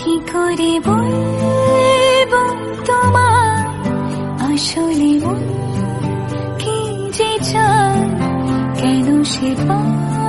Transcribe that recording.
কি করে বলবো তোমার আসলে মন কি যে চায়, কেন সে পায়